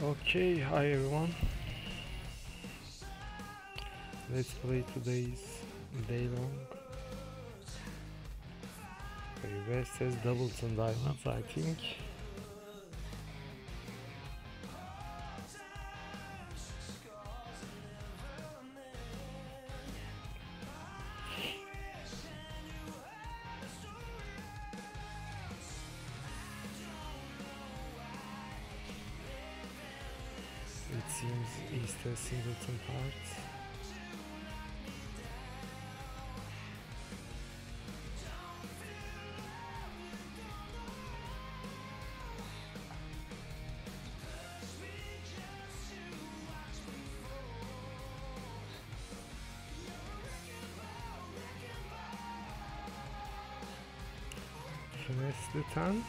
Okay, hi everyone. Let's play today's day long versus Doubleton Diamonds, I think. It seems Easter Singleton part. Finesse the tan.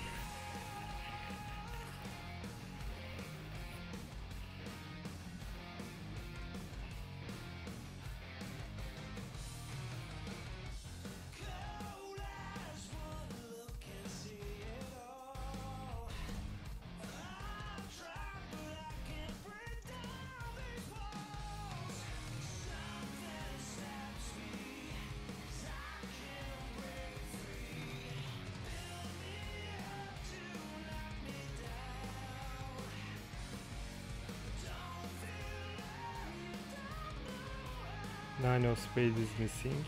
Nine of spades is missing.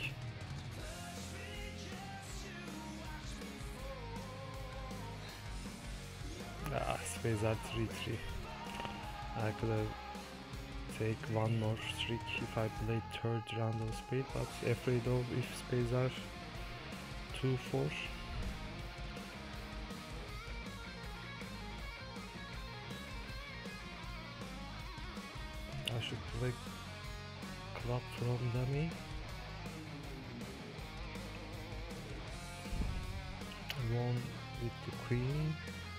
Spades are 3-3. I could have take one more trick if I played third round of spade, but afraid of if spades are 2-4. I should play club from dummy. One with the queen.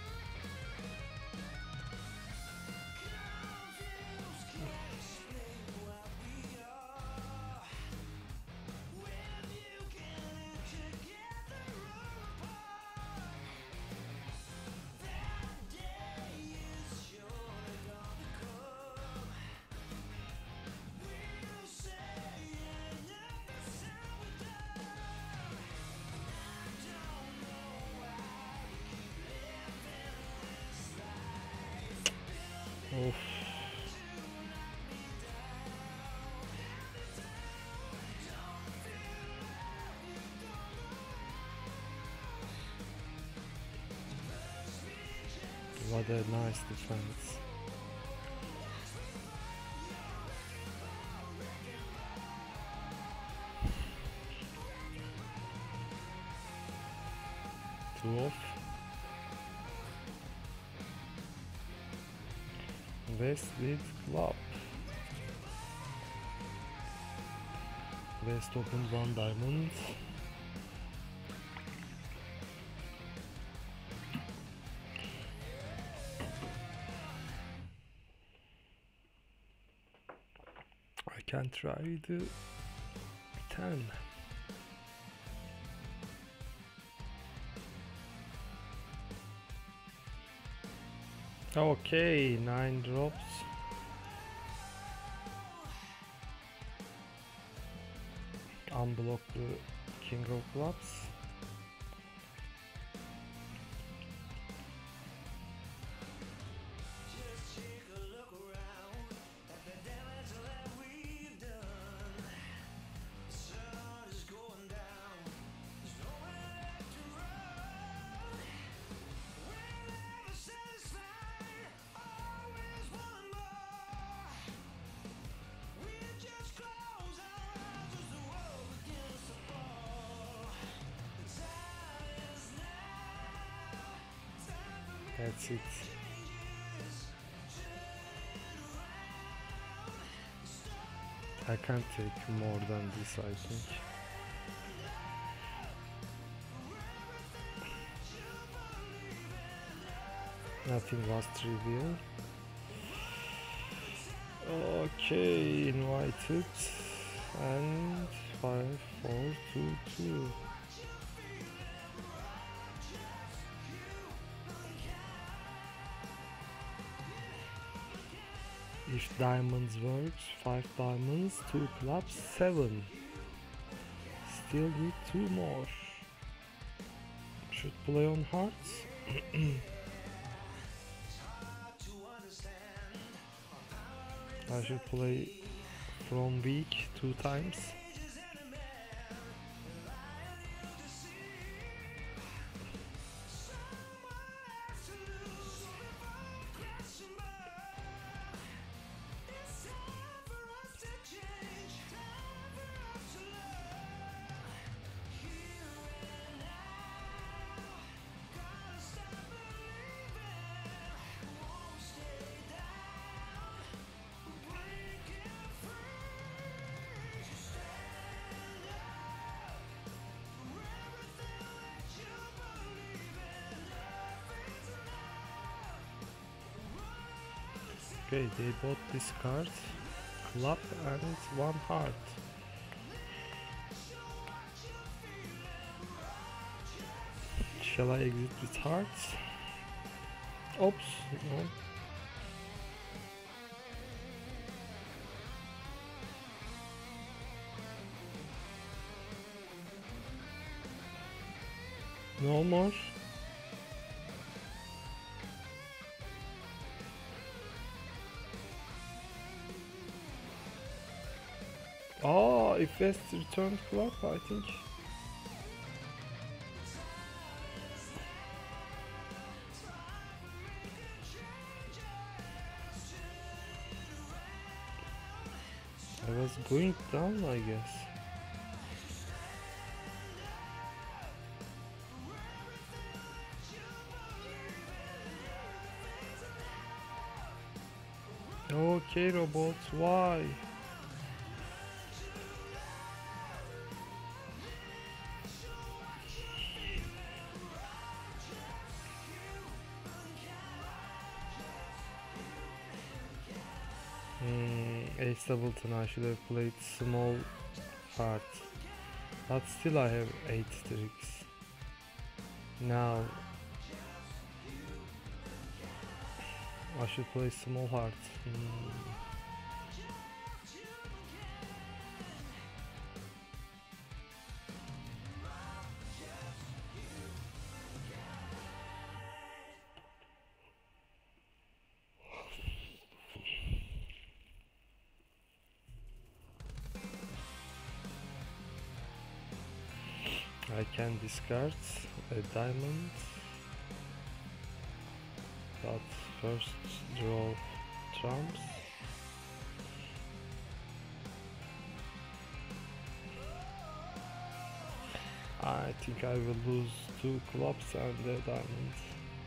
Oof. What a nice defense. Two off. West with club. West opened one diamond. I can try the 10. Okay, 9 drops. Unblock the king of clubs. That's it. I can't take more than this, I think. Nothing was trivial. Okay, invited. And 5, 4, 2, 2. If diamonds works, 5 diamonds, 2 clubs, 7. Still need 2 more. Should play on hearts. I should play from weak 2 times. Okay, they both discard club and 1 heart. Shall I exit with hearts? Oops, no. No more. Oh, if West returned club, I think. I was going down, I guess. Okay, robots, why? Ace Doubleton, I should have played small heart. But still I have 8 tricks. Now I should play small heart. I can discard a diamond, but first draw trumps. I think I will lose 2 clubs and a diamond.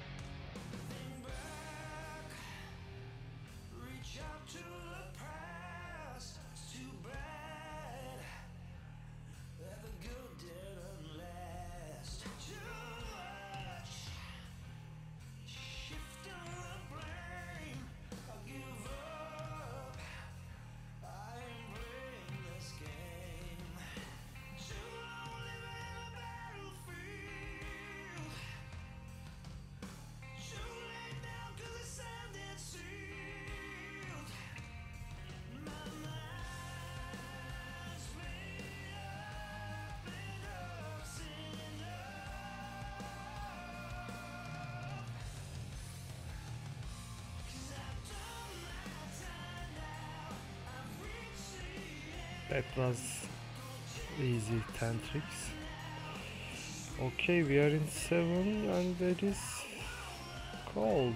That was easy 10 tricks. Okay, we are in 7 and there is cold.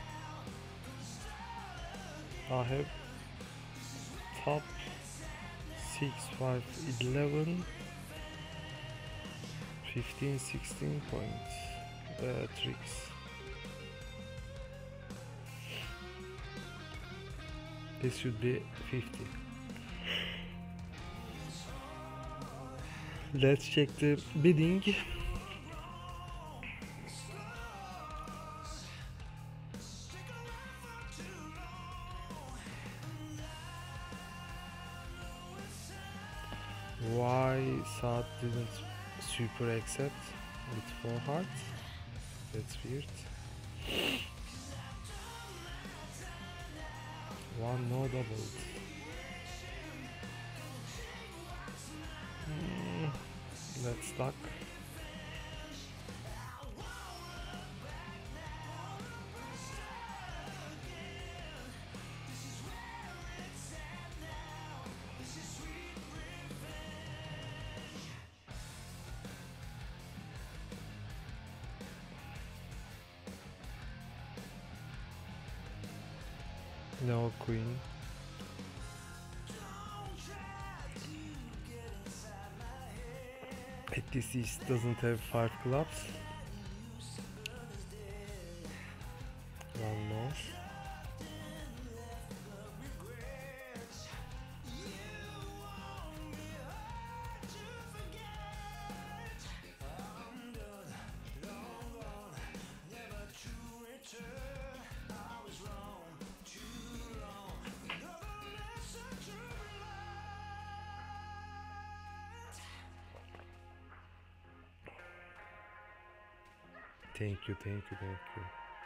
I have top 6, 5, 11, 15, 16 points tricks. This should be 50. Let's check the bidding. Why Saad didn't super accept with 4 hearts? That's weird. One no doubled. Let's stuck. No queen. This East doesn't have 5 clubs. One more. Thank you, thank you, thank you.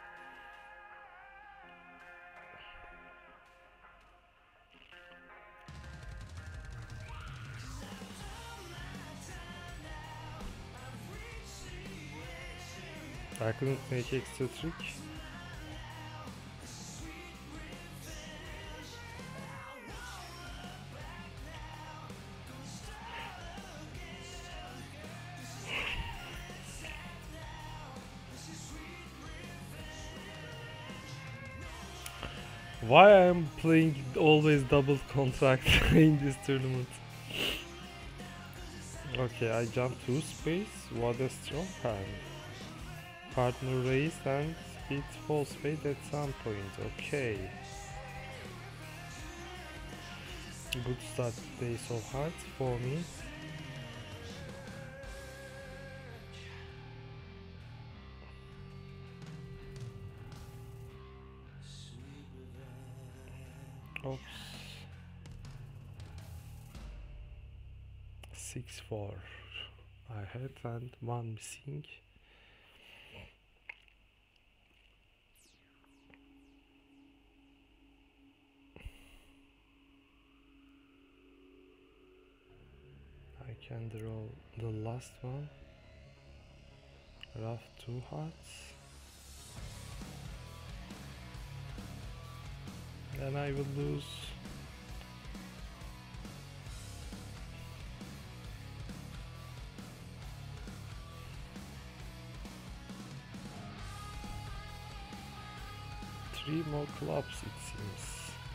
I couldn't make extra trick. Why I am playing always double contract in this tournament? Okay, I jump 2 space. What a strong hand. Partner raised and hit full spade at some point. Okay. Good start, Ace of Hearts for me. Oops. 6-4. I had and one missing. I can draw the last one. Rough 2 hearts. Then I will lose. Three more clubs, it seems.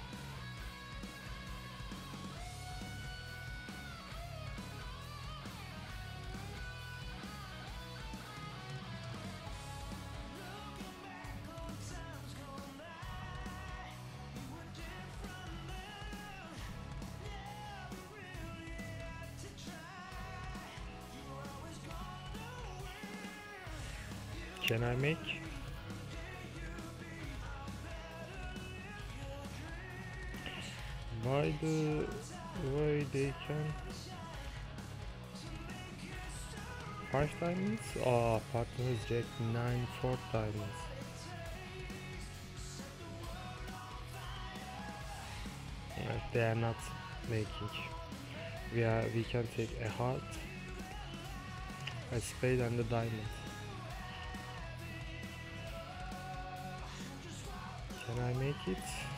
Can I make? By the way, they can 5 diamonds? Oh, partner is jack 9 4 diamonds. They are not making. We can take a heart, a spade and a diamond. Can I make it?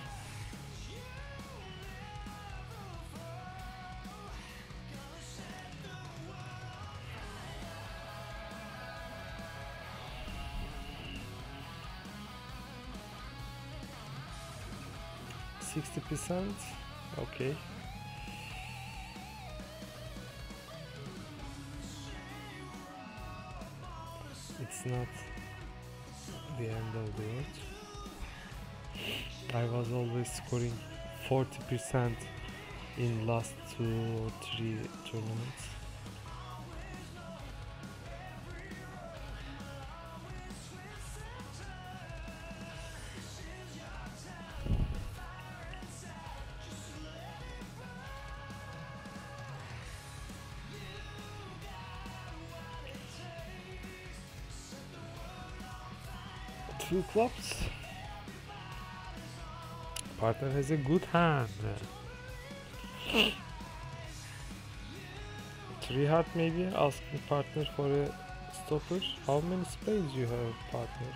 %? Okay. It's not the end of the world. I was always scoring 40% in last 2 or 3 tournaments. Two clubs. Partner has a good hand. Three heart maybe, asking partner for a stopper. How many spades you have, partner?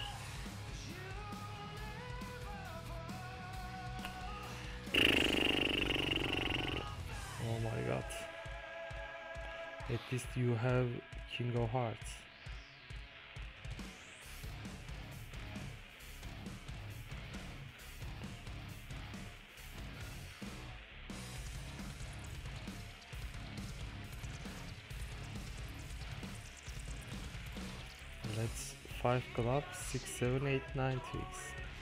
Oh my god. At least you have King of Hearts. Let's 5 clubs, 6, 7, 8, 9 tricks.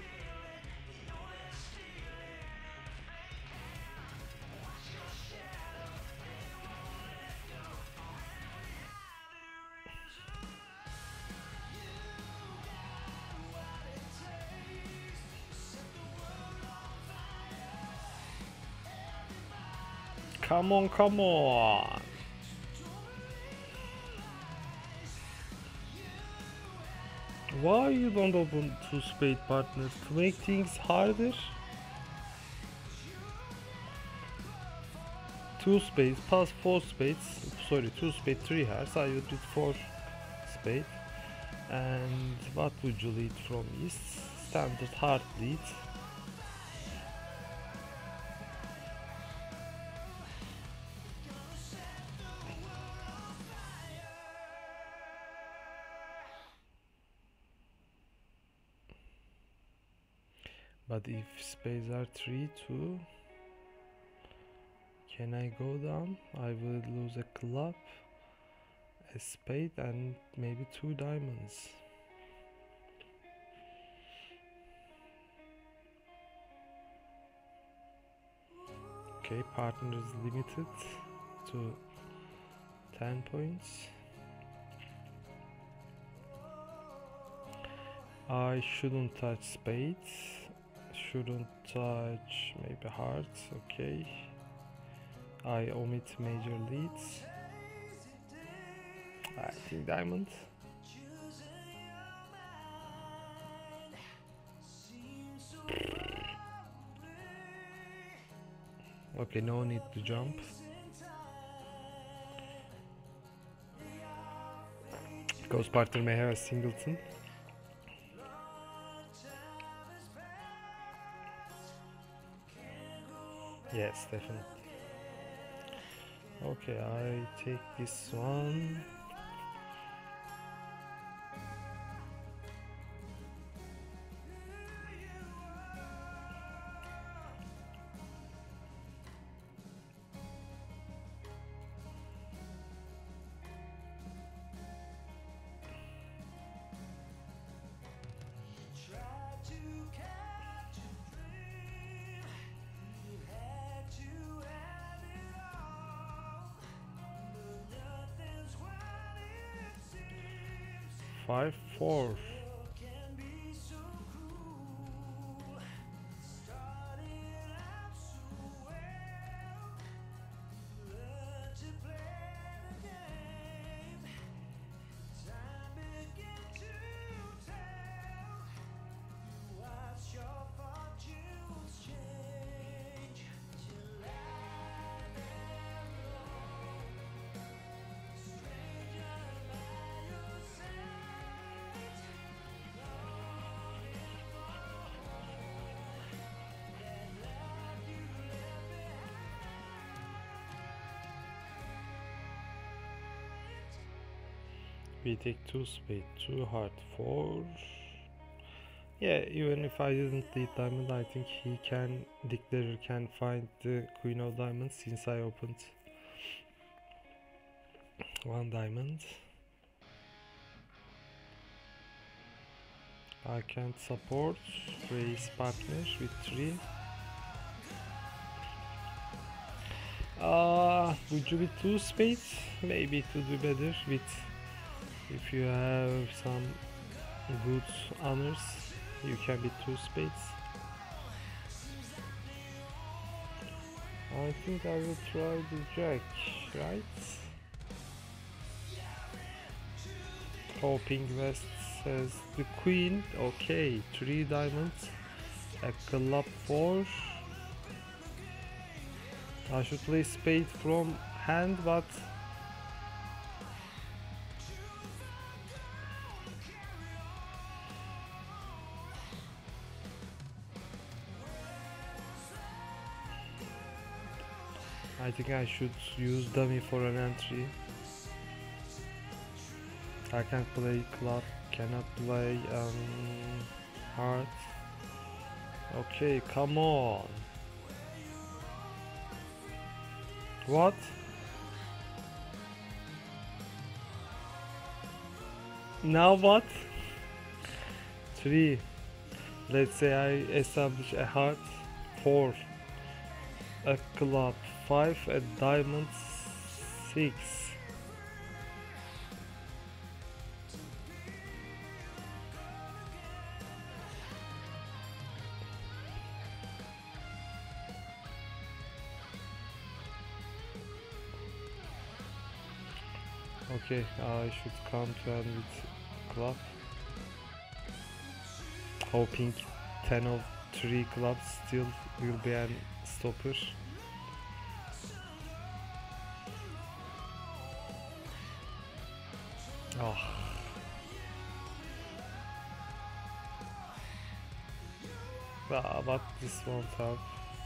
Come on, come on! Why you don't open 2 spade, partner? To make things harder? 2 spades plus 4 spades, sorry, 2 spade, 3 hearts, I would read 4 spade. And what would you lead from east? Standard heart lead. But if spades are 3, 2, can I go down? I will lose a club, a spade, and maybe 2 diamonds. Okay, partner is limited to 10 points. I shouldn't touch spades, shouldn't touch maybe hearts, okay. I omit major leads. I think diamond. Okay, no need to jump. Because partner may have a singleton. Yes, definitely. Okay, I take this one. Five, 4. We take 2 spade, 2 heart, 4. Yeah, even if I didn't lead diamond, I think he can, declarer can find the queen of diamonds since I opened 1 diamond. I can't support, raise partner with 3. Would you be 2 spades? Maybe it would be better with, if you have some good honors, you can be 2 spades. I think I will try the jack, right? Hoping West says the queen. Okay, 3 diamonds, A club 4. I should play spade from hand, but I think I should use dummy for an entry. I can't play club, cannot play heart. Okay, come on. What? Now what? 3. Let's say I establish a heart. 4. A club 5, a diamond 6. Okay, I should come to end with club. Hoping 10 of 3 clubs still will be an stopper. Oh. But this won't help.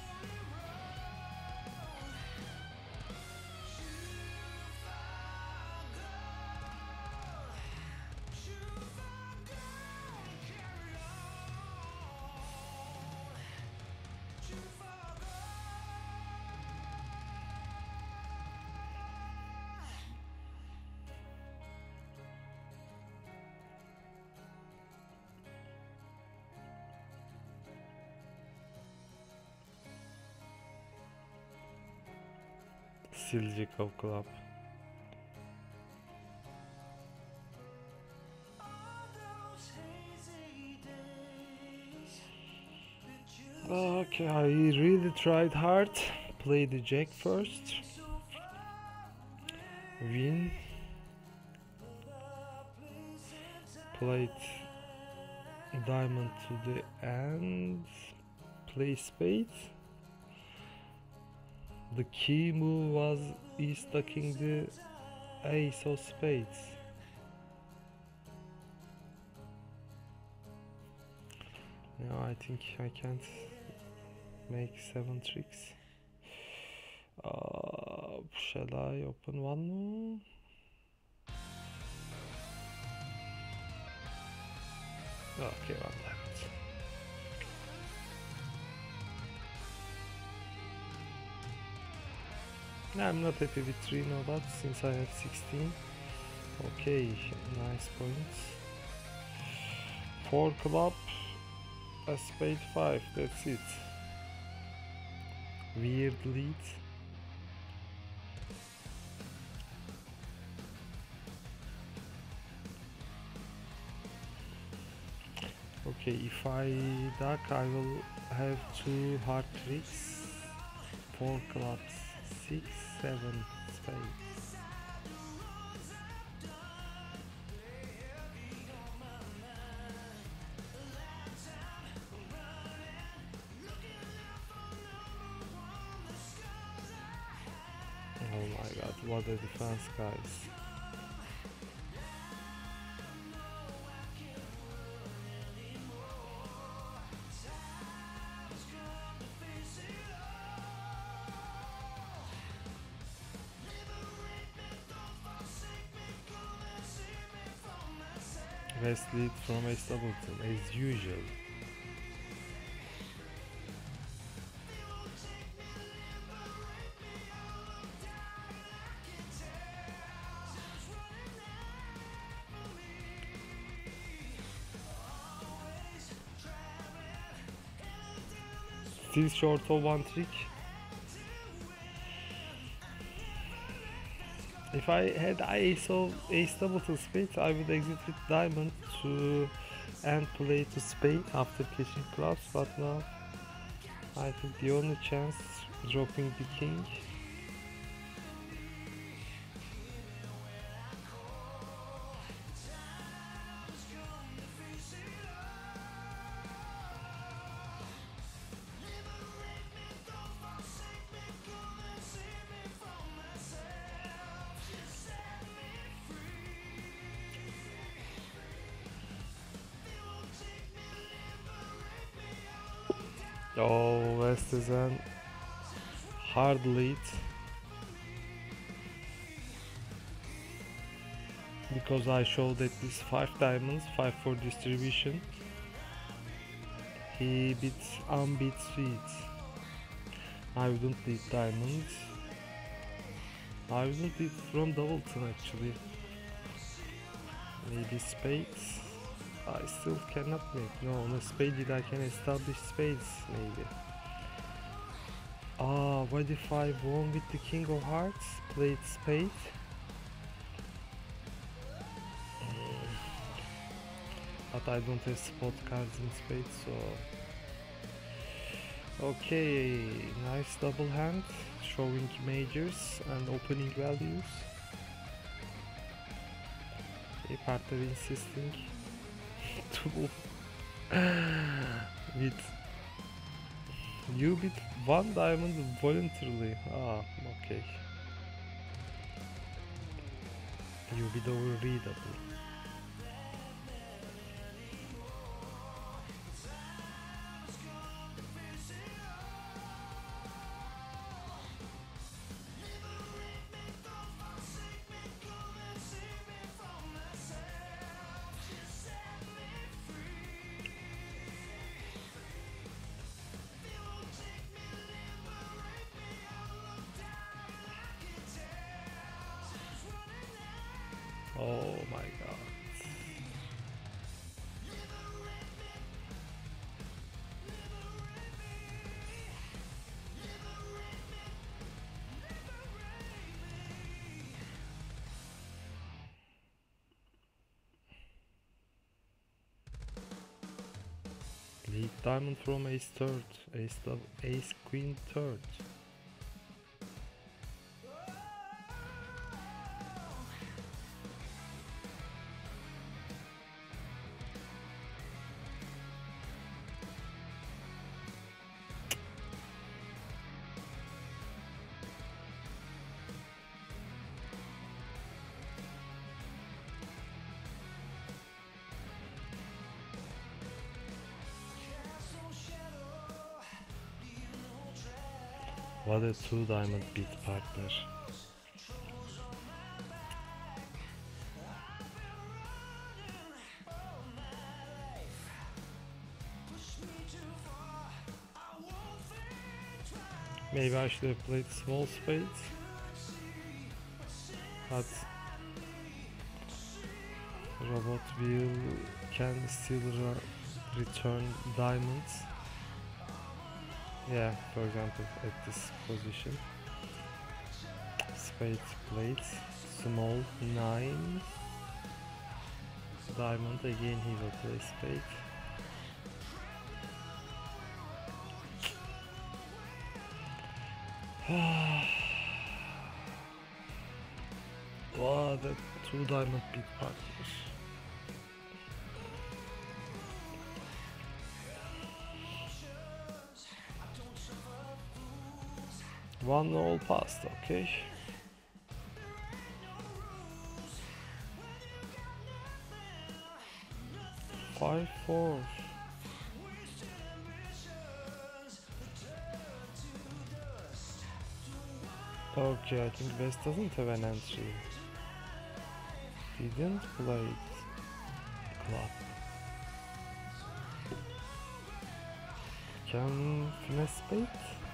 Silcikov Club. Okay, I really tried hard. Play the jack first. Win. Played diamond to the end. Play spade. The key move was stacking the ace of spades. No, I think I can't make 7 tricks. Shall I open one more? Okay, one diamond. I'm not happy with 3 no but since I have 16. Okay, nice points. 4 club, a spade 5, that's it. Weird lead. Okay, if I duck I will have 2 hard tricks. 4 clubs, 6, 7 spades. Oh my god, what a defense, guys. West lead from Ace Doubleton as usual. Still short of 1 trick. If I had ace Doubleton spade, I would exit with diamond to end play to spade after catching clubs, but now I think the only chance dropping the king. Oh, West is an hard lead because I showed at least 5 diamonds, 5 for distribution. He beats unbeat sweets. I wouldn't lead diamonds. I wouldn't lead from Doubleton actually. Maybe spades. I still cannot make. No, on a spade I can establish spades maybe. Ah, what if I won with the King of Hearts? Played spade? But I don't have spot cards in spades, so... Okay, nice double hand, showing majors and opening values. A partner insisting to with you bid 1 diamond voluntarily. Ah, okay. You bid over readable. Oh my god. Lead diamond from ace third, ace queen third. What a 2 diamond beat partner. Maybe I should have played small spades, but robot wheel can still return diamonds. Yeah, for example, at this position. Spade played, small 9, diamond, again he will play spade. Wow, that 2 diamond beat partner. One all passed, okay. Five, 4. Okay, I think West doesn't have an entry. Didn't play club. Can finesse spade?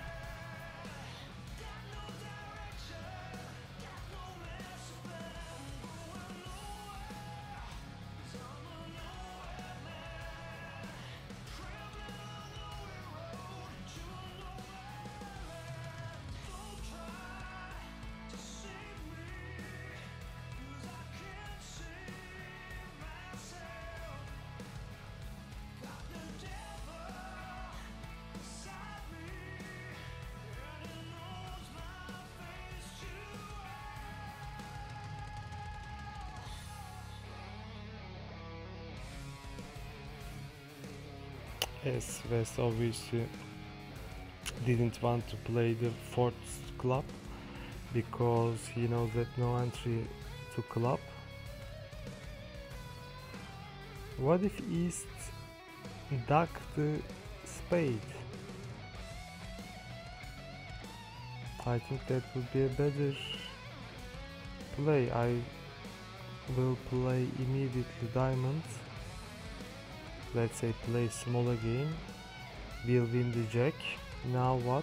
Yes, West obviously didn't want to play the 4th club because he knows that no entry to club. What if East duck the spade? I think that would be a better play. I will play immediately diamonds. Let's say play smaller game. We'll win the jack. Now what?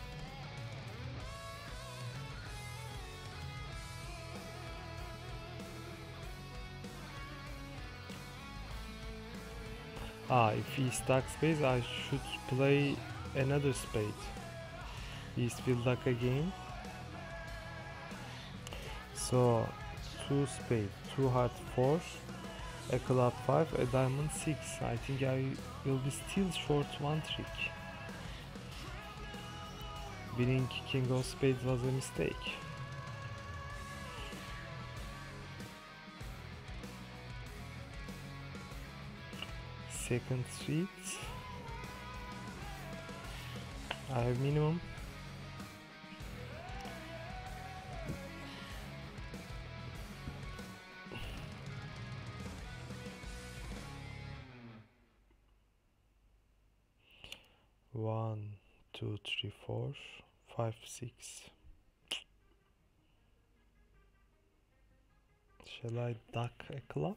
If he stacks spades, I should play another spade. East will duck again. So 2 spade, 2 heart 4, a club 5, a diamond 6. I think I will be still short 1 trick. Winning king of spades was a mistake. Second street. I have minimum. One, two, three, 4, 5, 6. Shall I duck a club?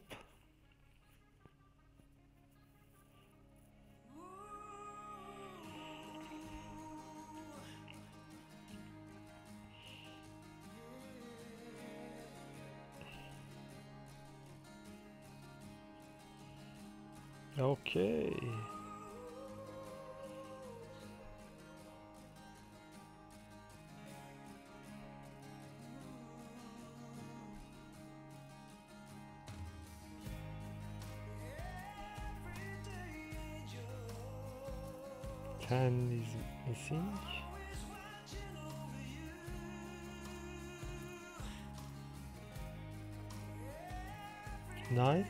Okay. Ten is missing. 9.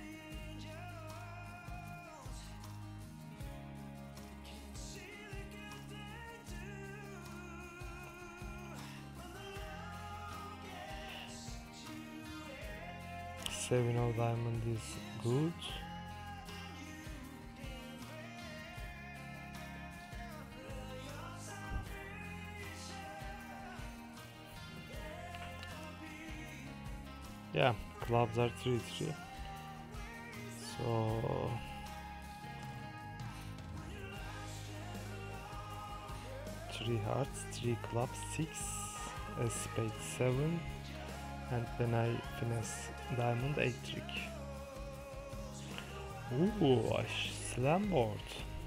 Seven of diamond is good. Yeah, clubs are 3-3. So 3 hearts, 3 clubs, 6, a spade 7, and then I finesse diamond 8 trick. Ooh, a slam board.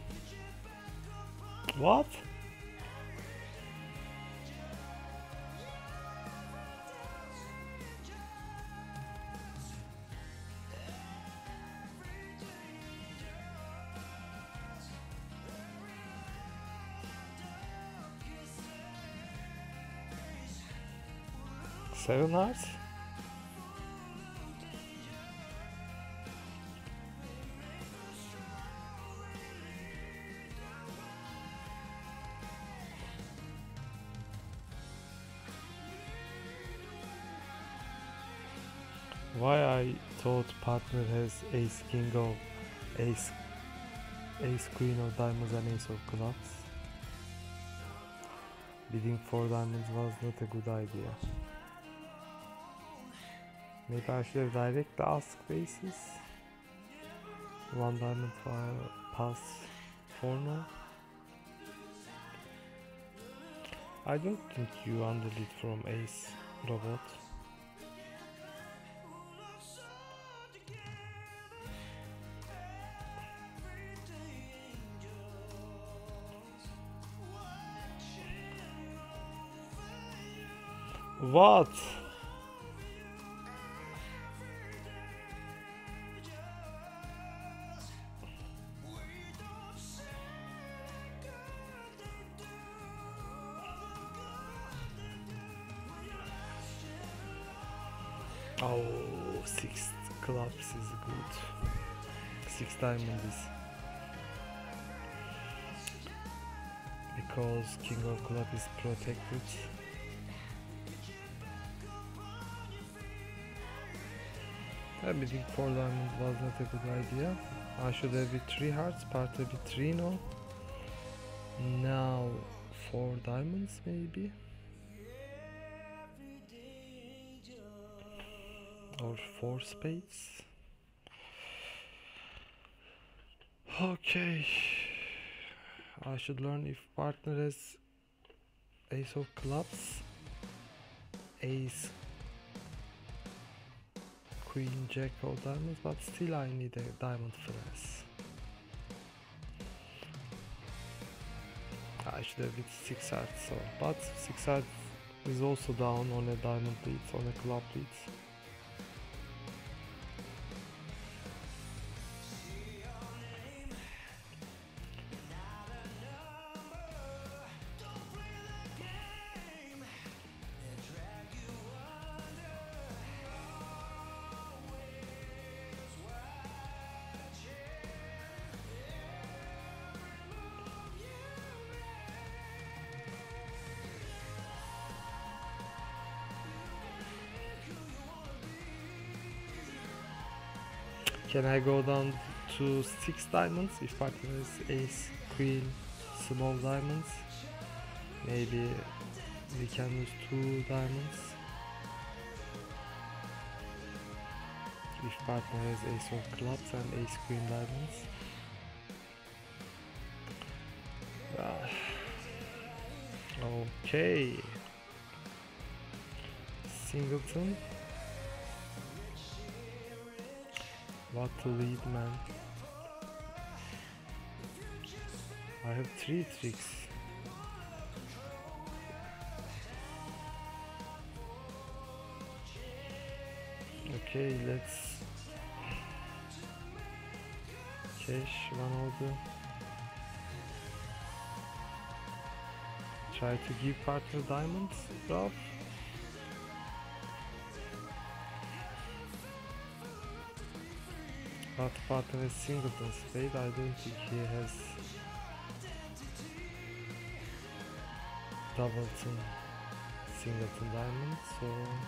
What? Seven hearts? Why I thought partner has ace king of ace queen of diamonds and ace of clubs. Bidding 4 diamonds was not a good idea. Maybe I should have directly asked bases. 1 diamond file pass 4 no. I don't think you underlead from ace robot. What? Oh, 6 clubs is good. 6 diamond is because king of club is protected. Bidding 4 diamond was not a good idea. I should have with 3 hearts, part of it 3 no. Now 4 diamonds maybe. or 4 spades. Okay, I should learn if partner has ace of clubs, ace, queen, jack of diamonds, but still I need a diamond finesse. I should have with 6 hearts, so, but 6 hearts is also down on a diamond lead, on a club lead. Can I go down to 6 diamonds if partner is ace, queen, small diamonds? Maybe we can use 2 diamonds. If partner has ace of clubs and ace, queen diamonds. Okay. Singleton. What to lead, man? I have 3 tricks. Okay, let's cash one order. Try to give partner diamonds, rough. But partner has singleton spade. I don't think he has doubleton singleton diamond, so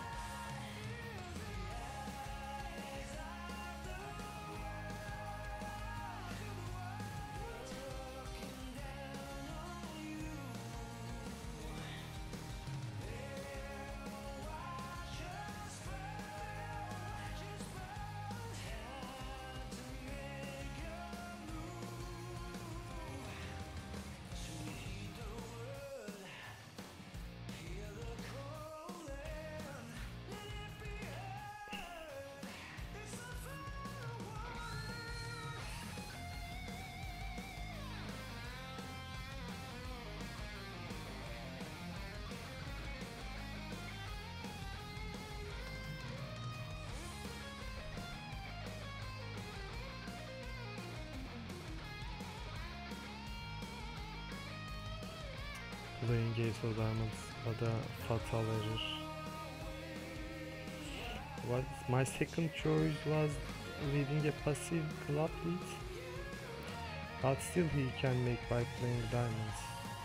playing ace of diamonds, but a fatal error. What my second choice was leading a passive club lead, but still he can make by playing diamonds.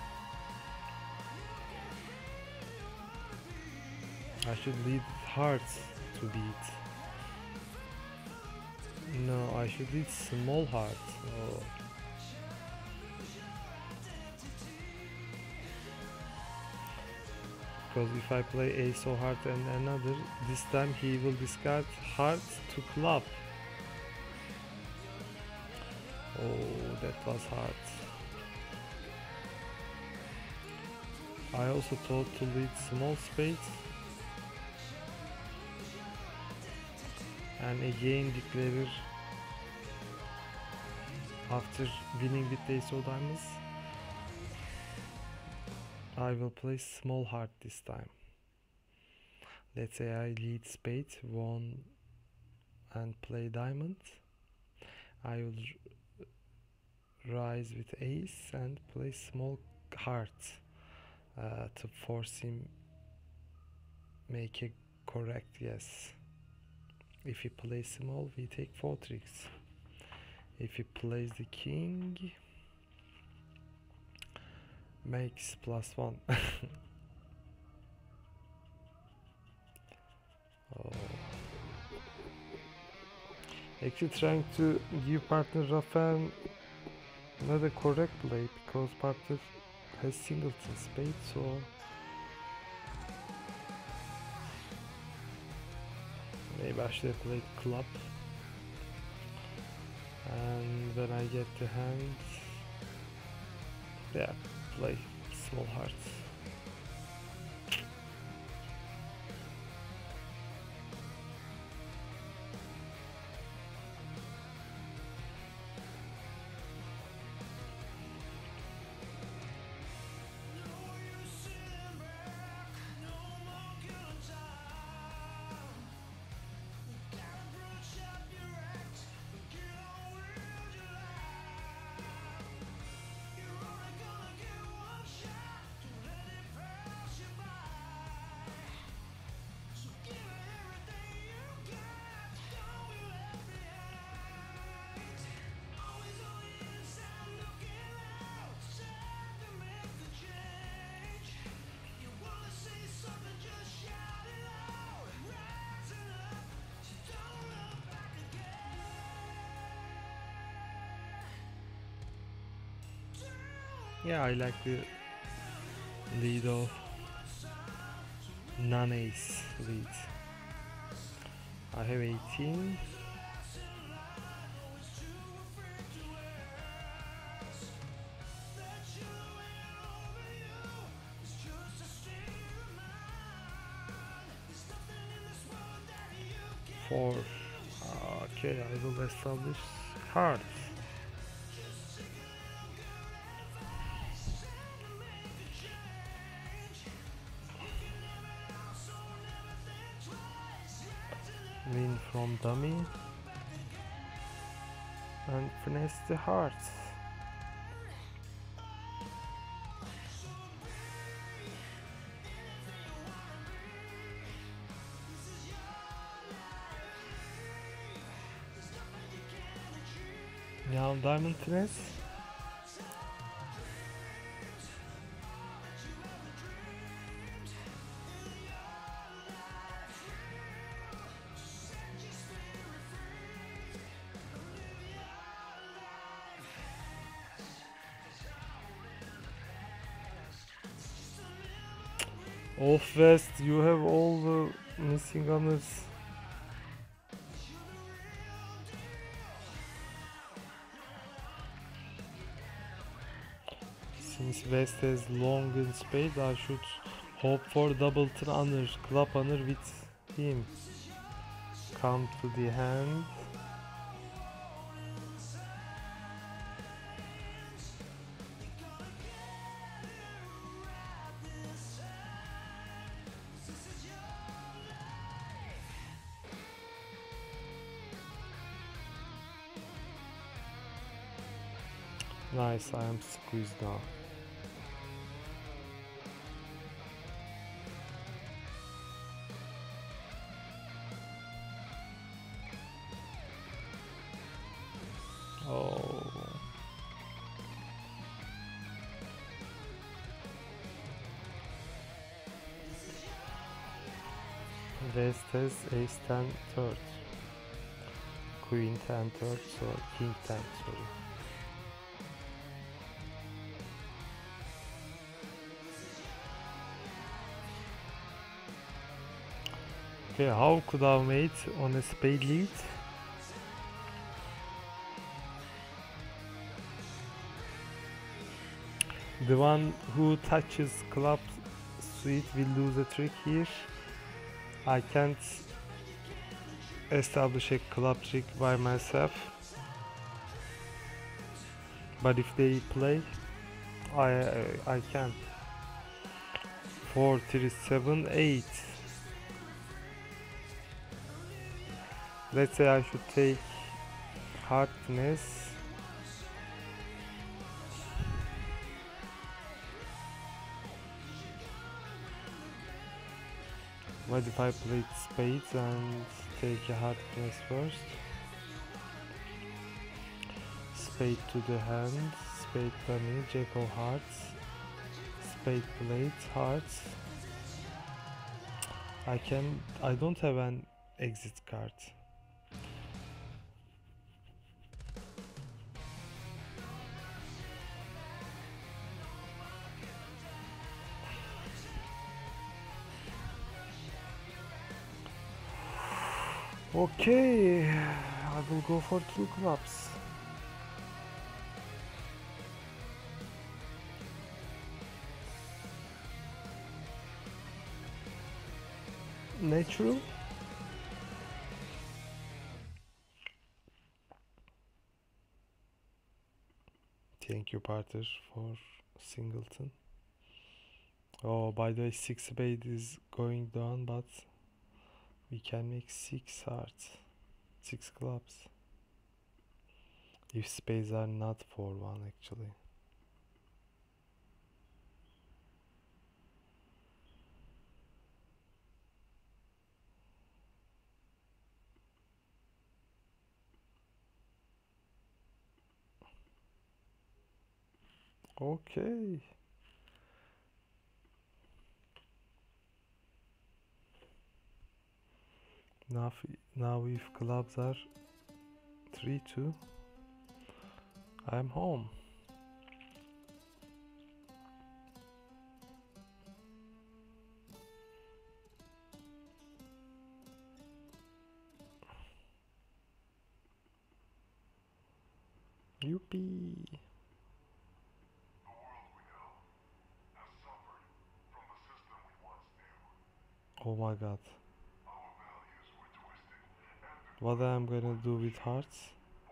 I should lead hearts to beat. No, I should lead small hearts. Oh. Because if I play ace of heart and another, this time he will discard heart to club. Oh, that was hard. I also thought to lead small spades and again declare after winning with ace of diamonds. I will play small heart this time. Let's say I lead spade 1 and play diamond. I will rise with ace and play small heart to force him make a correct yes. If he plays small, we take 4 tricks. If he plays the king, makes +1. Oh. Actually trying to give partner Rafael not a correct play because partner has singleton spade, so Maybe I should have played club. And when I get the hand, yeah, play small hearts. Yeah, I like the lead of non-ace lead. I have 18. Four. Okay, I will establish hearts. Win from dummy and finesse the hearts. Now diamond finesse. Off West, you have all the missing honors. Since West has long in spade, I should hope for double honor, club honor with him. Come to the hand. Nice, I am squeezed now. Oh. West has ace 10 third. Queen 10 third, so king 10, sorry. Okay, how could I have made on a spade lead? The one who touches club suite will lose a trick here. I can't establish a club trick by myself. But if they play, I can. 4, 3, 7, 8. Let's say I should take hardness. What if I played spades and take a hardness first? Spade to the hand, spade dummy, jack of hearts, spade blades, hearts. I don't have an exit card. Okay, I will go for 2 clubs. Natural. Thank you, Parter, for singleton. Oh, by the way, 6 spade is going down, but we can make 6 hearts, 6 clubs. If spades are not 4-1 actually. Okay. Now if clubs are 3-2, I'm home. Yuppie. Oh my god. What I'm gonna do with hearts?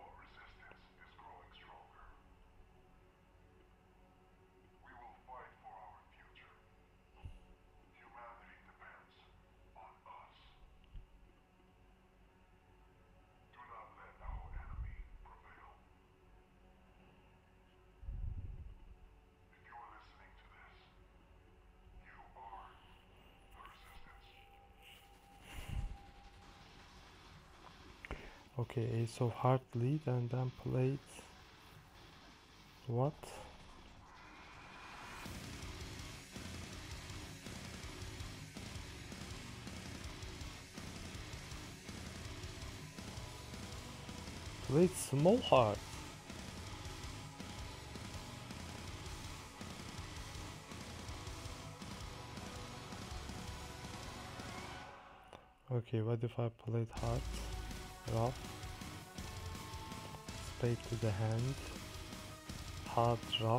Okay, ace of heart lead and then played what? Played small heart. Okay, what if I played heart? Rough. Spade to the hand. Heart rough.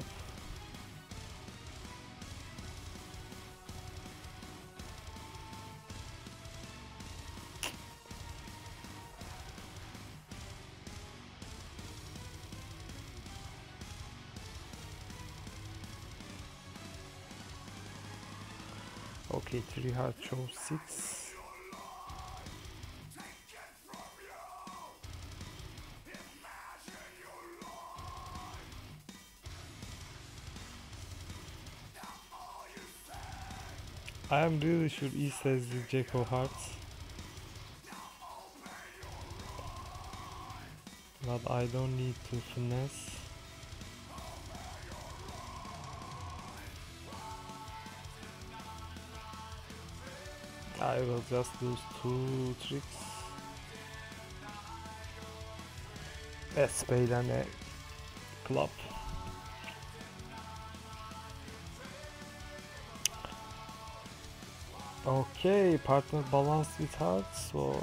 Okay, 3 heart shows 6. I am really sure East has the Jack of Hearts, but I don't need to finesse. I will just lose 2 tricks. A spade and a club. Okay, partner balanced with hearts, so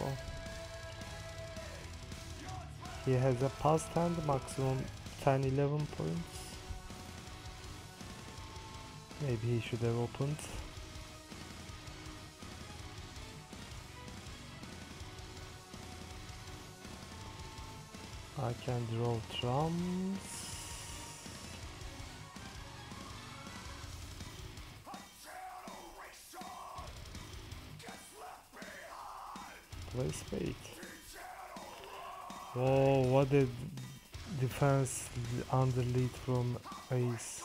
he has a passed hand, maximum 10-11 points. Maybe he should have opened. I can draw trumps. Play spade. Oh, what a defense under lead from ace.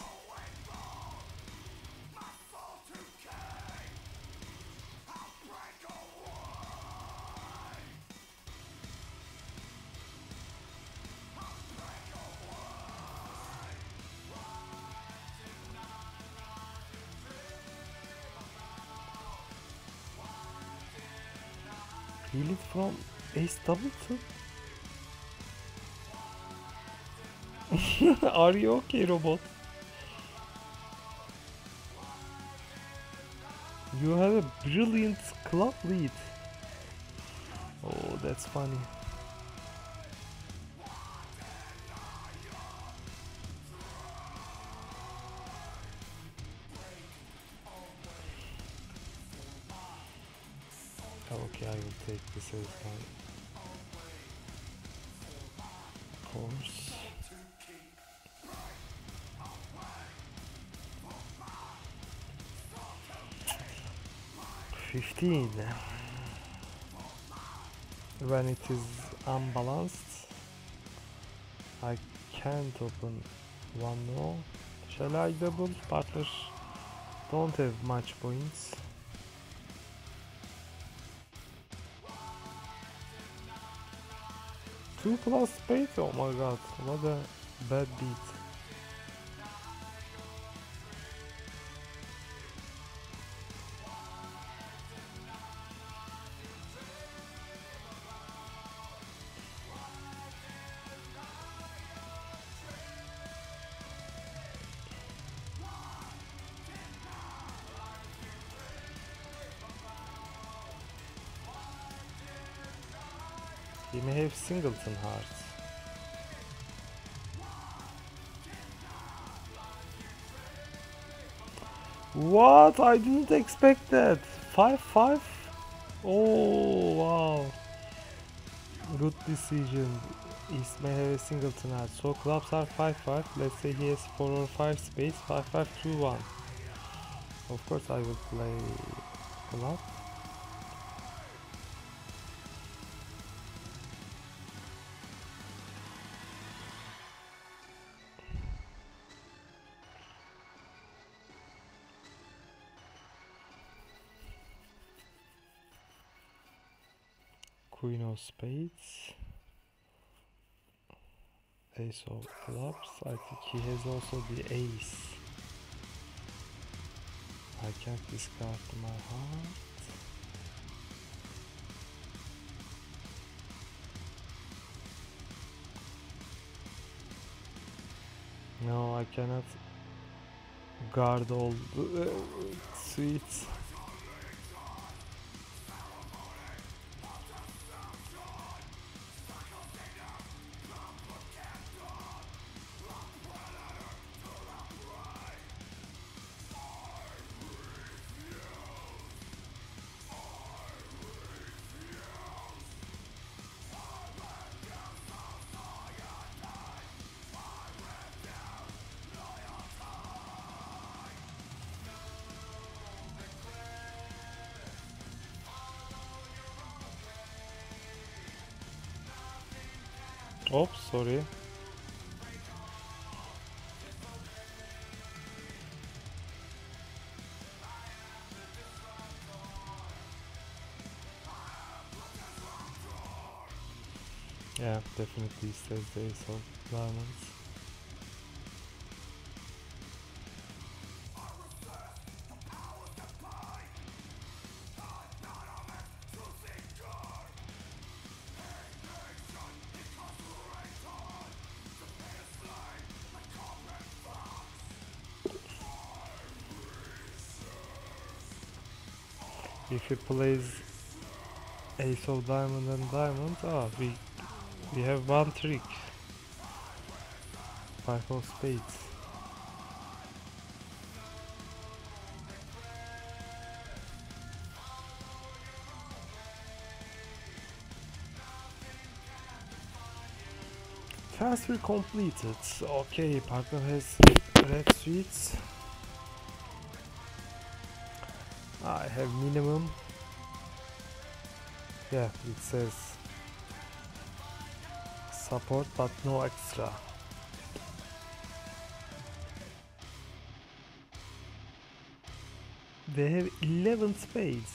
He lead from ace double two. Are you okay, robot? You have a brilliant club lead. Oh, that's funny. Okay, I will take this as my course. 15. When it is unbalanced, I can't open one row. Shall I double? Partner don't have much points. Two plus spade? Oh my god, what a bad beat. He may have singleton hearts. What? I didn't expect that. 5-5? Oh wow. Good decision. East may have a singleton heart. So clubs are 5-5. Let's say he has 4 or 5 spades. 5-5-2-1. Of course I will play club. Queen of spades. Ace of clubs. I think he has also the ace. I can't discard my heart. No, I cannot guard all the suites. Oops, sorry. Yeah, definitely says the ace of diamonds. If he plays ace of diamond and diamond, we have one trick. 5 of spades. Transfer completed. Okay, partner has red suites. I have minimum. Yeah, it says support but no extra. They have 11 spades.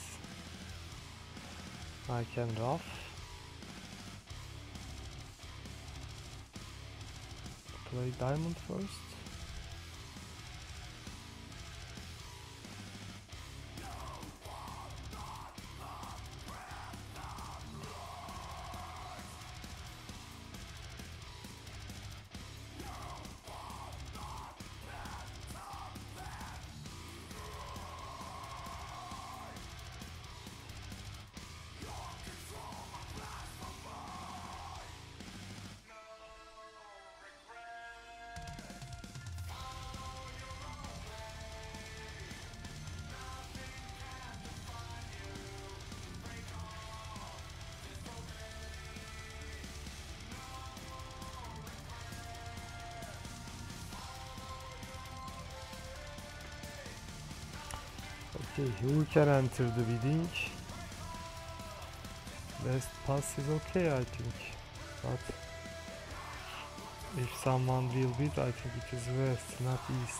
I can ruff. Play diamond first. Okay, who can enter the bidding? West pass is okay, I think, but if someone will bid, I think it is west, not east.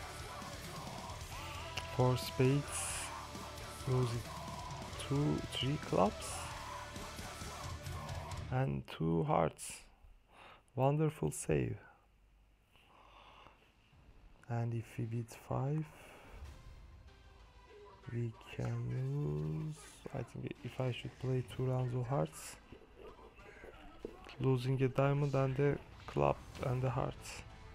4 spades, losing 3 clubs, and 2 hearts. Wonderful save. And if we bid 5, we can lose. I think if I should play 2 rounds of hearts, losing a diamond and a club and the hearts.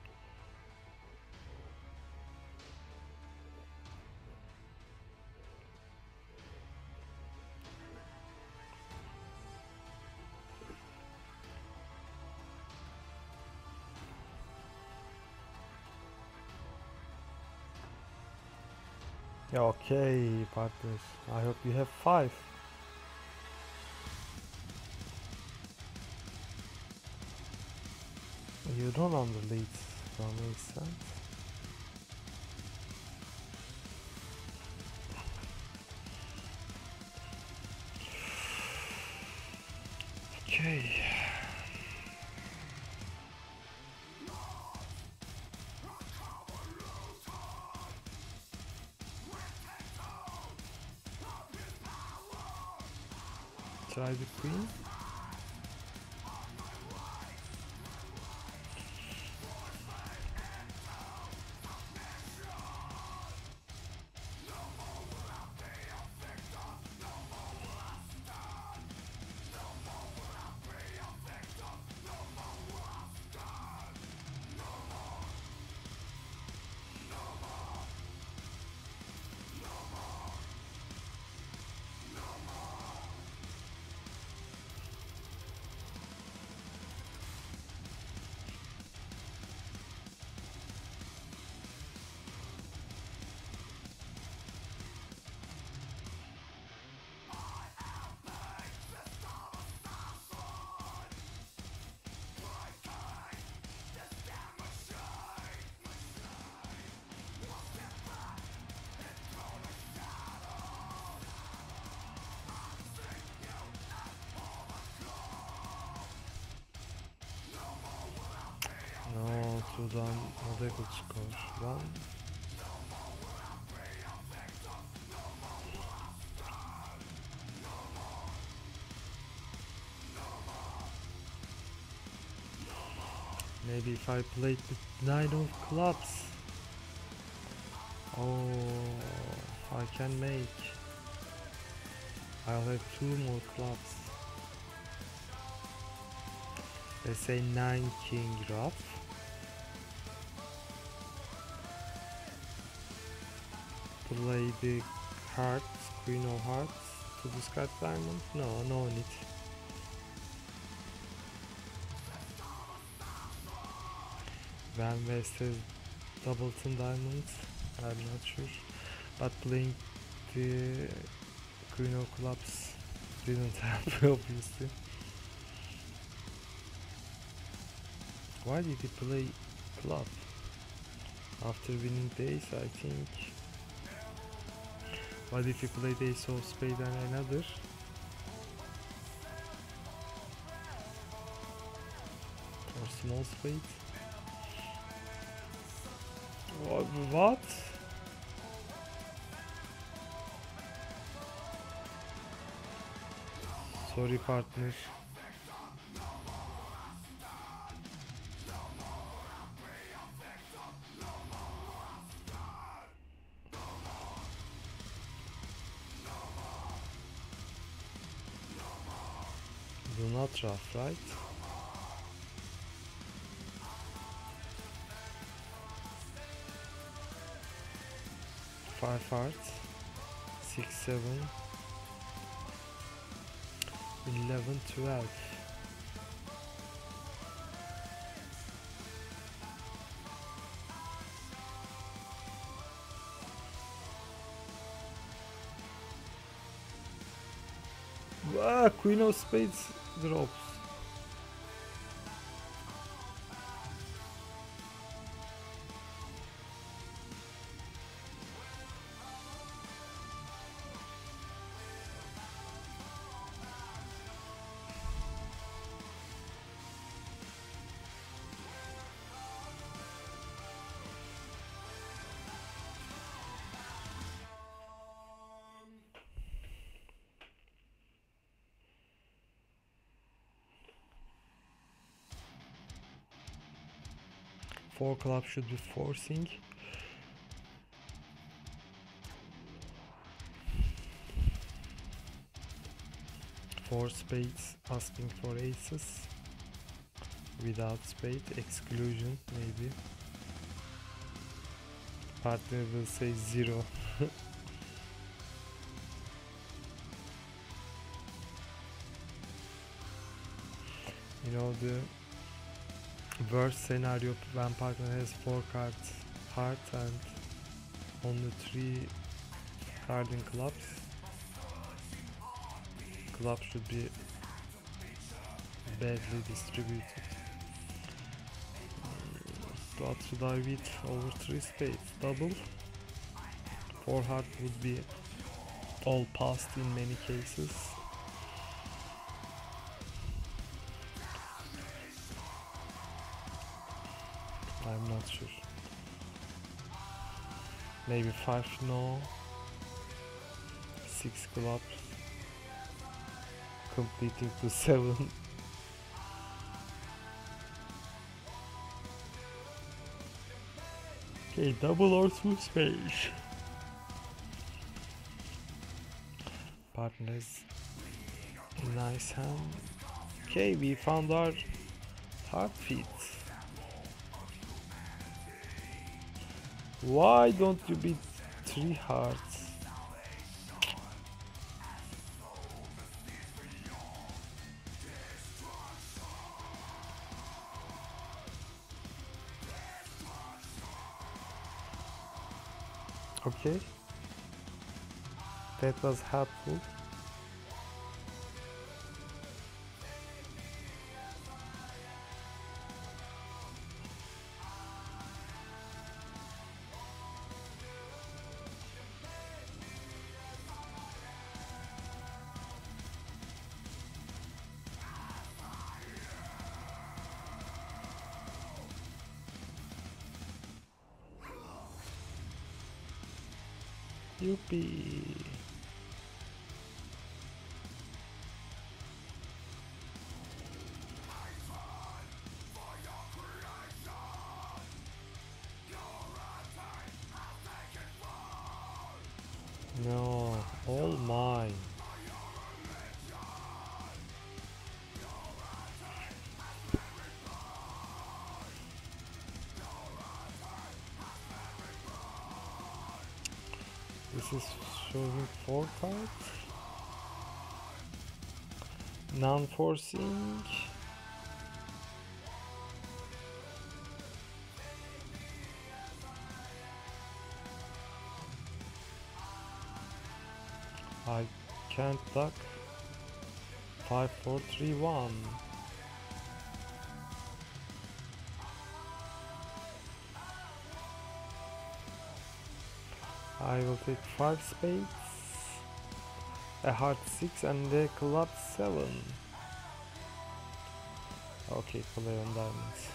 Yeah, okay, partners. I hope you have 5. You don't underlead from ace hand. Okay. Try the queen. No, two down, not a good score. 1. Maybe if I played the 9 of clubs. Oh, I can make. I'll have 2 more clubs. Let's say 9 king rough. Play the hearts, queen of hearts to discard diamond. No need. Van West has doubleton diamonds, I'm not sure, but playing the queen of clubs didn't help, obviously. Why did he play club? After winning the ace, I think. What if he played ace of spade and another? Or small spade? What? Sorry, partner. Do not rough, right? Five hearts, 6, 7, 11, 12. Ah, queen of spades drops. 4 clubs should be forcing. Four spades asking for aces. Without spade, exclusion maybe. Partner will say 0. You know, the worst scenario when partner has 4 cards heart and only 3 cards in clubs. Club should be badly distributed. What should I with over 3 spades? Double. 4 heart would be all passed in many cases. I'm not sure. Maybe 5 no. 6 clubs. Completing to 7. Okay, double or 2 spades. Partners, nice hand. Okay, we found our heart feet. Why don't you beat 3 hearts? Okay, that was helpful. Yuppie. No, all mine. This is showing 4 cards. Non-forcing. I can't duck. 5, 4, 3, 1. I will take 5 spades, a heart 6 and a club 7. Okay, play on diamonds.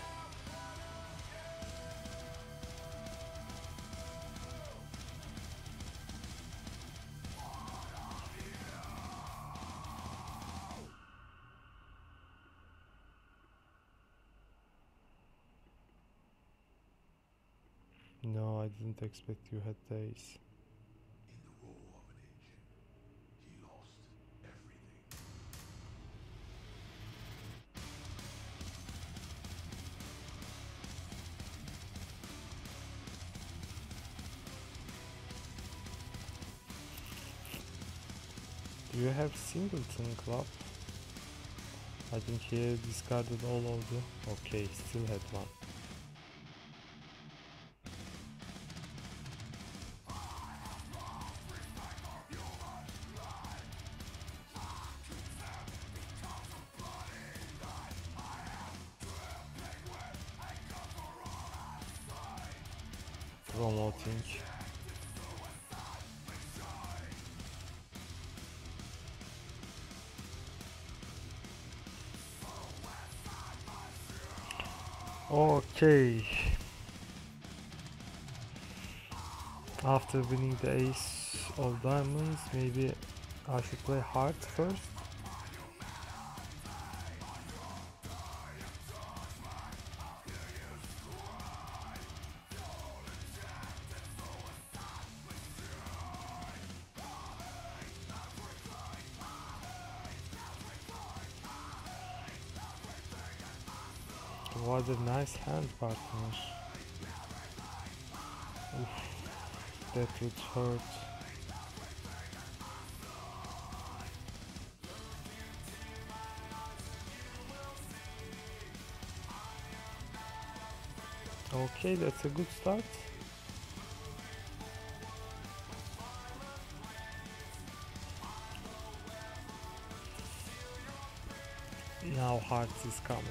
No, I didn't expect you had the ace. Do you have singleton club? I think he discarded all of the... Okay, still had one. Promoting. Okay. After winning the ace of diamonds, maybe I should play hearts first. What a nice hand, partner. Oof, that would hurt. Okay, that's a good start. Now hearts is coming.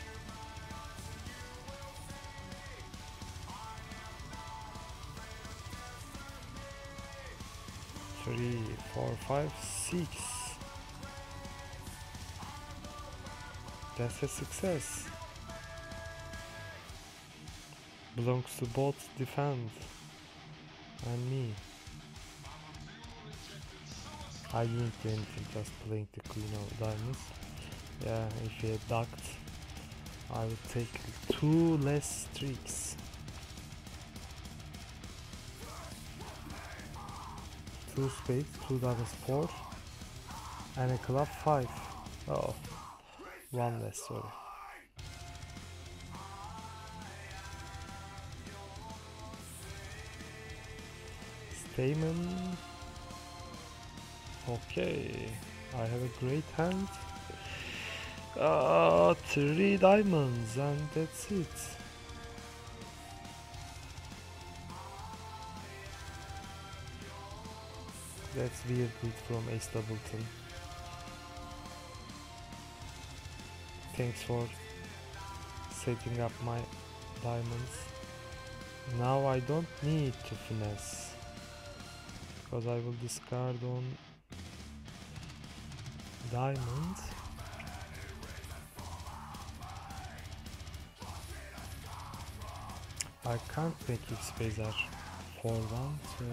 3, 4, 5, 6. That's a success. Belongs to both defend and me. I didn't do anything, just playing the queen of diamonds. Yeah, if he had ducked, I would take 2 less streaks. 2 spades, 2 diamonds 4, and a club 5. Oh, 1 less, sorry. Stamen. Okay, I have a great hand. 3 diamonds and that's it. That's weird lead from Ace Doubleton. Thanks for setting up my diamonds. Now I don't need to finesse, because I will discard on diamonds. I can't make if spades are 4-1, so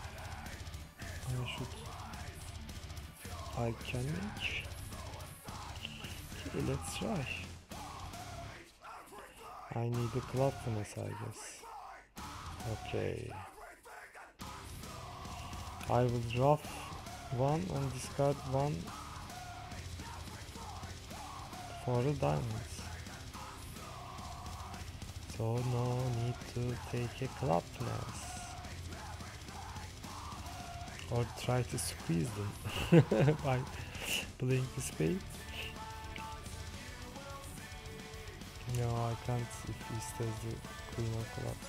I can make. Okay, let's try. I need a club finesse, I guess. Okay. I will drop 1 and discard 1 for the diamonds. So no need to take a club finesse. Or try to squeeze them by playing the spade. No, I can't if he stays the queen of clubs.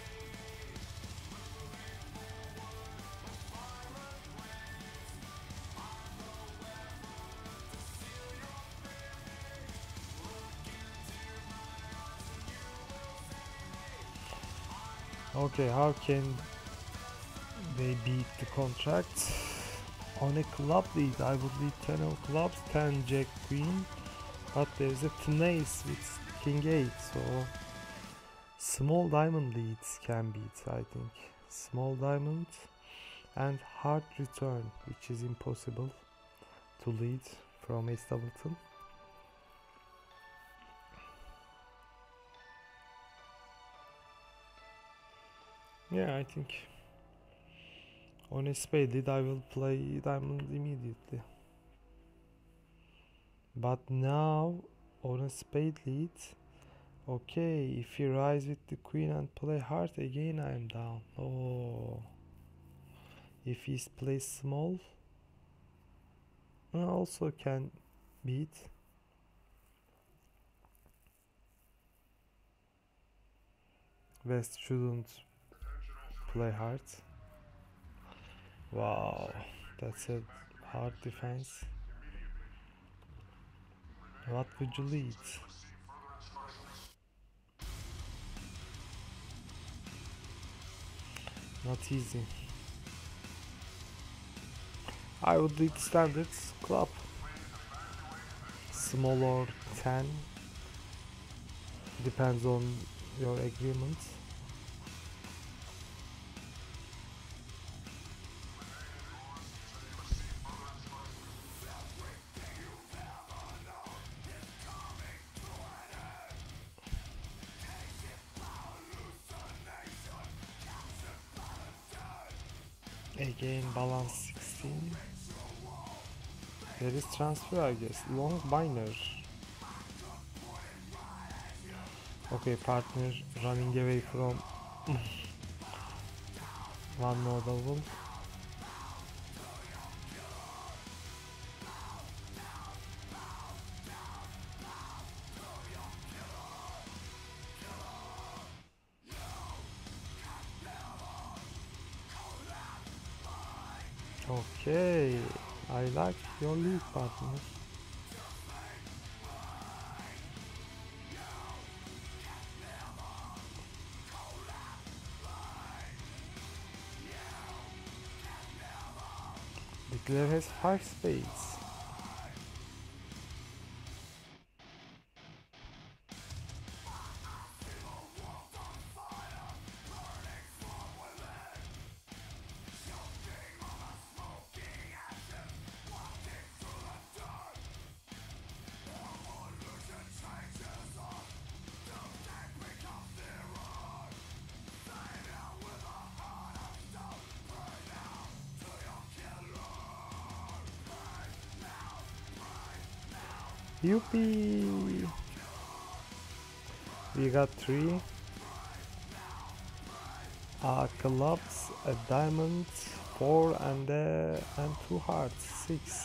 Okay, how can they beat the contract? On a club lead, I would lead 10 of clubs, 10 jack queen, but there's a 10 ace with king 8, so small diamond leads can beat, I think. Small diamond and hard return, which is impossible to lead from Ace Doubleton. Yeah, I think on a spade lead I will play diamond immediately. But now on a spade lead, okay, if he rise with the queen and play heart again, I am down. Oh, if he plays small, I also can beat. West shouldn't play hard. Wow, that's a hard defense. What would you lead? Not easy. I would lead standards club. Small or 10. Depends on your agreement. Again, balance 16. There is transfer, I guess. Long minor. Okay, partner running away from one more double. Okay, I like your lead, partner. Declare has 5 spades. Yuppie! We got 3 clubs, a diamond, 4 and 2 hearts, 6.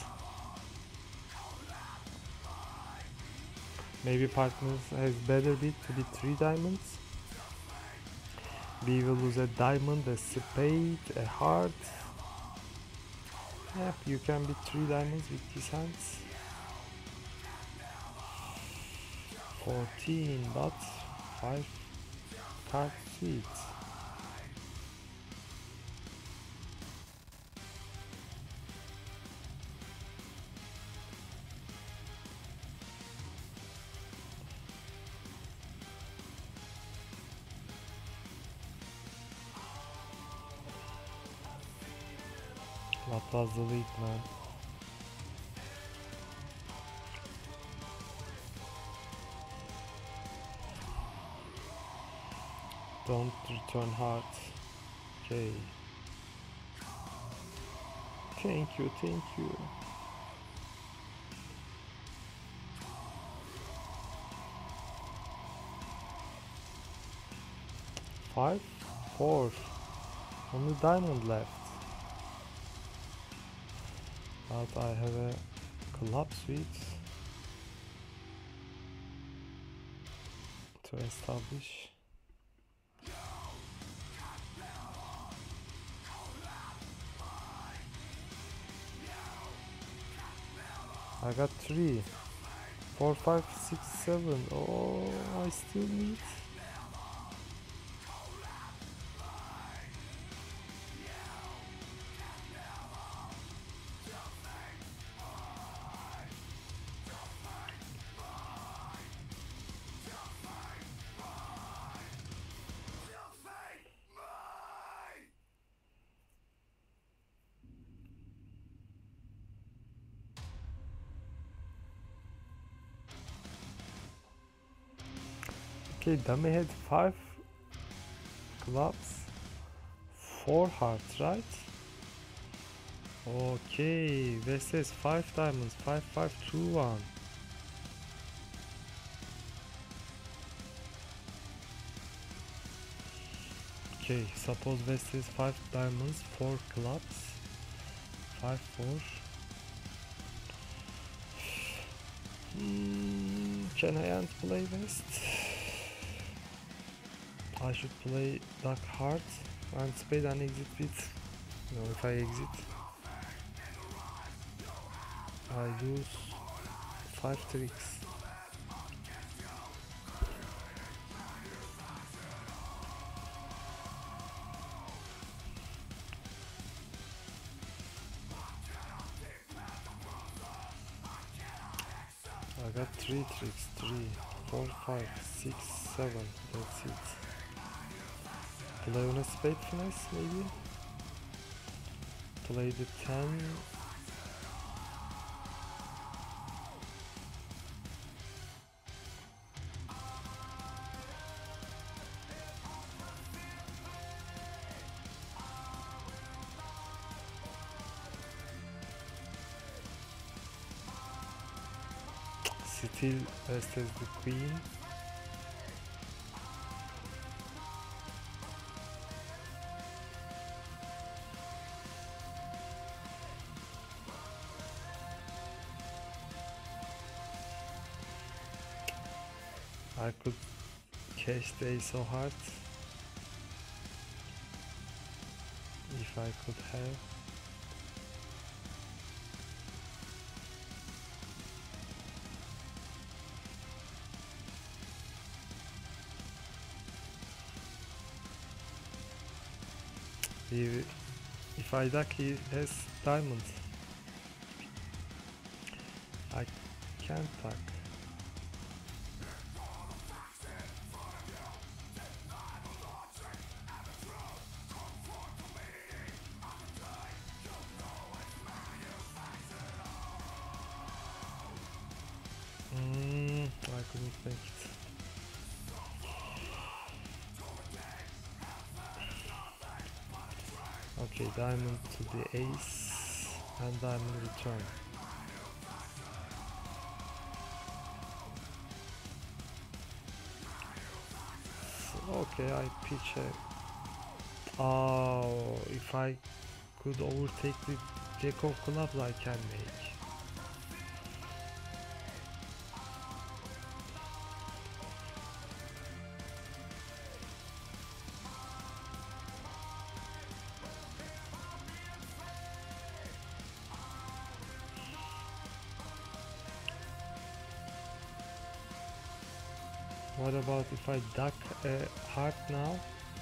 Maybe partners has better bid to be 3 diamonds. We will lose a diamond, a spade, a heart. Yeah, you can beat 3 diamonds with these hands. 14, but 5 card suites. What was the lead, man? Don't return heart. Okay. Thank you, thank you. Five, 4. Only diamond left. But I have a club suite to establish. I got 3, 4, 5, 6, 7. Oh, I still need. Okay, dummy had 5 clubs, 4 hearts, right? Okay, this is 5 diamonds, 5, 5, 2, 1. Okay, suppose this is 5 diamonds, 4 clubs, 5, 4. Can I play West? I should play Duck Heart and Spade and exit with. No, if I exit, I lose 5 tricks. I got 3 tricks, 3, 4, 5, 6, 7, that's it. Play on a spade finesse maybe? Play the 10. Still West has the queen. I could cash the ace of hearts if I could have. If I duck, he has diamonds. I can't duck. I couldn't make it. Okay, diamond to the ace and diamond return. So, okay, I pitch a... Oh, if I could overtake the jack of clubs, I can make. What about if I duck a heart now?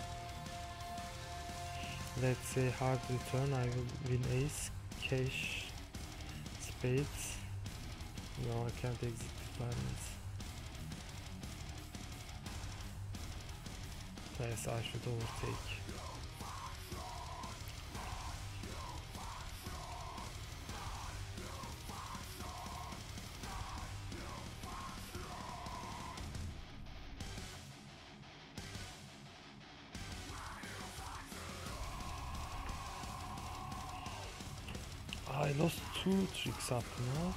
Let's say heart return, I will win ace, cash, spades. No, I can't exit the diamonds. Yes, I should overtake. I lost 2 tricks up now.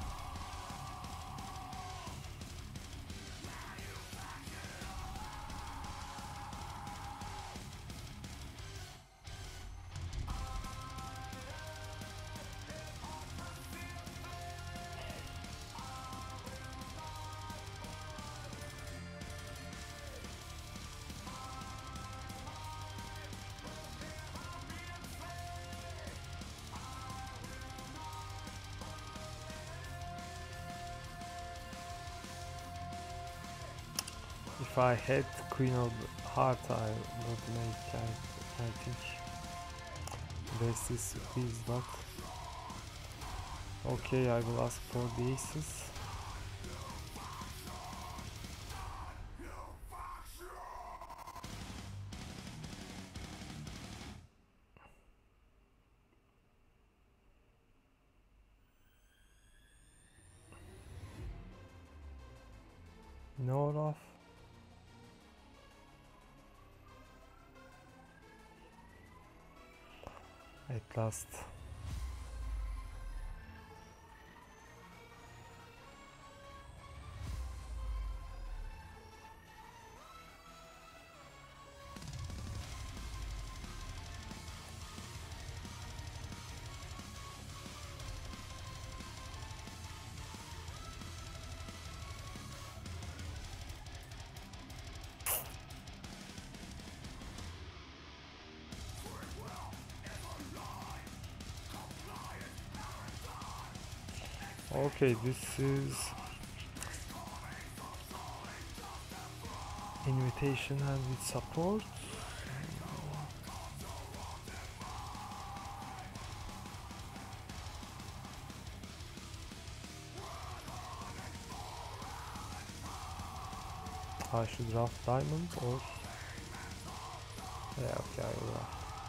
If I had queen of heart, I would make, I think best is squeeze, but okay, I will ask for the aces. No off. At last. Okay, this is invitation and with support. I should draft diamond or yeah, okay, I will.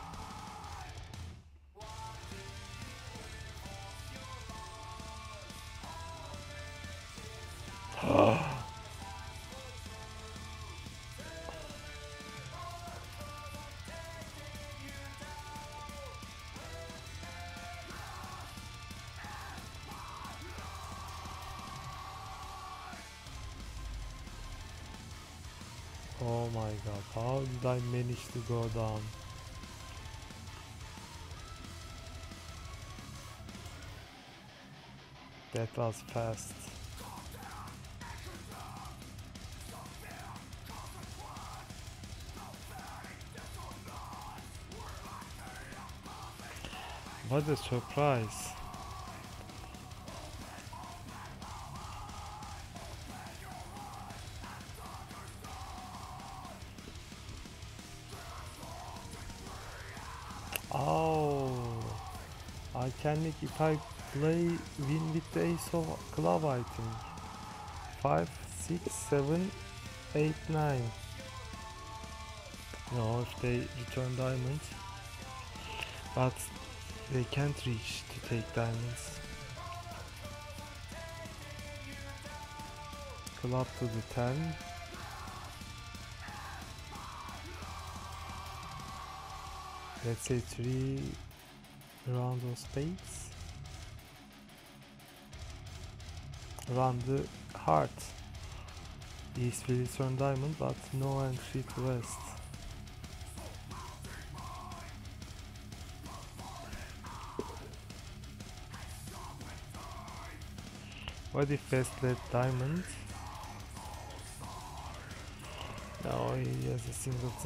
Oh my god, how did I manage to go down? That was fast. What a surprise. Oh, I can make if I play win with the ace of club, I think. 5, 6, 7, 8, 9. No, if they return diamonds. But they can't reach to take diamonds. Club to the 10. Let's say 3 rounds of spades. Run the heart. East will return diamond, but no entry to west. What if west led diamond? No, he has a singleton.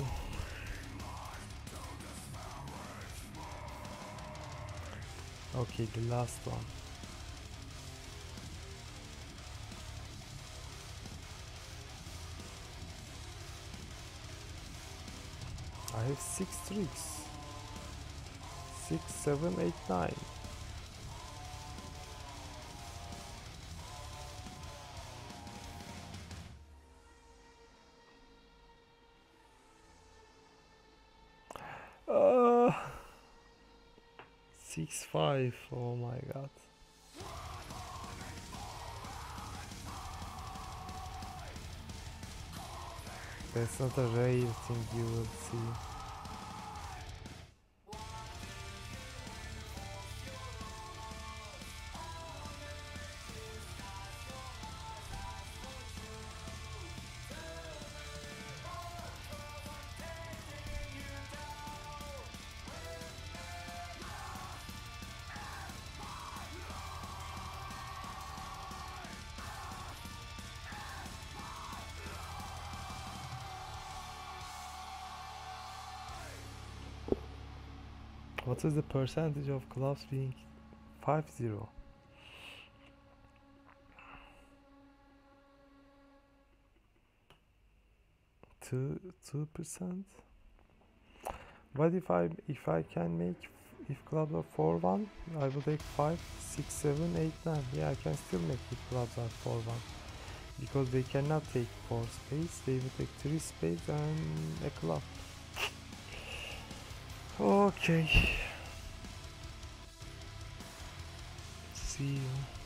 Okay, the last one. I have 6 tricks. 6, 7, 8, 9. Uh, 6, 5. Oh my god. That's not a rare thing you will see. What is the percentage of clubs being 5-0? 2%. What if I can make, if clubs are 4-1, I will take 5, 6, 7, 8, 9. Yeah, I can still make if clubs are 4-1. Because they cannot take 4 spades, they will take 3 spades and a club. Okay. See you.